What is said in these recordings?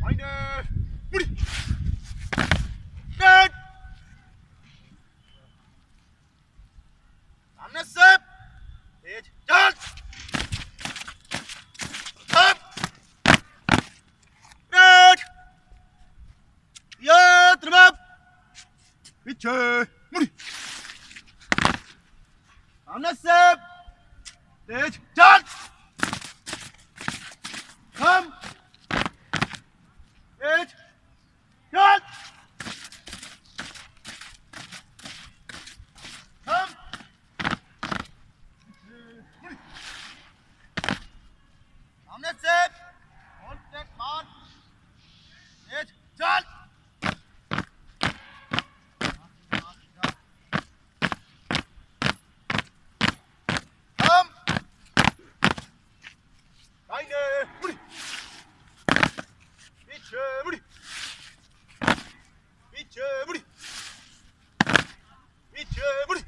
Eine. Mutti. Nein. सामने से तेज चल अब रेड या तरफ पीछे मुड़ी सामने से तेज चल हम तेज चल हम सामने से होल्ड टेक मार तेज चल हम दाहिने मुड़ी पीछे मुड़ी पीछे मुड़ी पीछे मुड़ी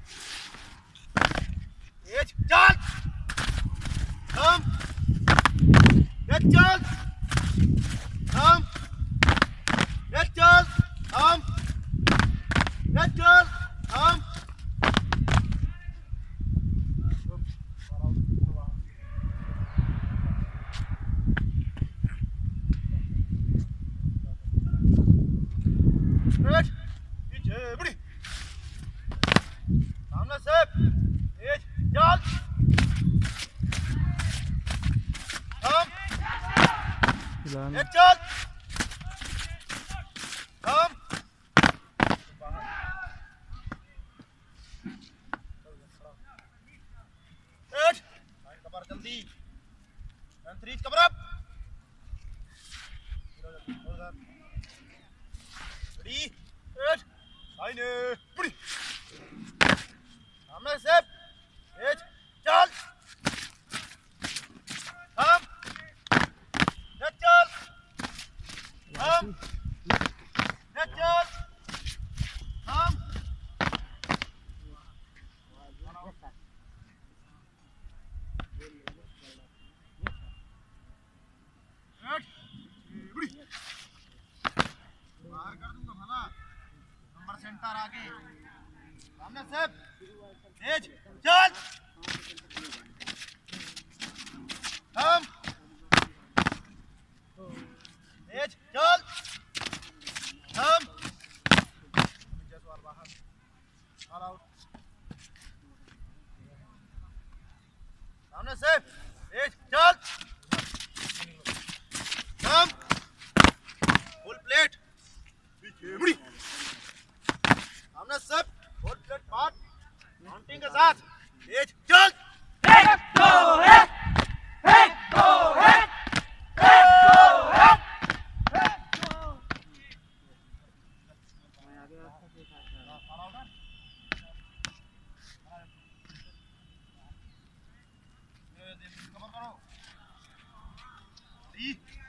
तेज चल हम तेज चल हम तेज चल हम तेज चल हम तेज पीछे मुड़ी सामने से तेज चल हम तेज चल हम तेज कवर जल्दी एंड 3 कवर अप रेडी तेज दाहिने मुड़ी सामने से तेज चल हम तेज चल हम तेज चल हम बाहर कर दूंगा भला नंबर सेंटर आगे सामने से तेज चल हम तेज चल हम बाहर ऑल आउट सामने से तेज चल हम फुल प्लेट पीछे मुड़ी सामने से फुल प्लेट पार्ट काउंटिंग के साथ तेज चल कवर करो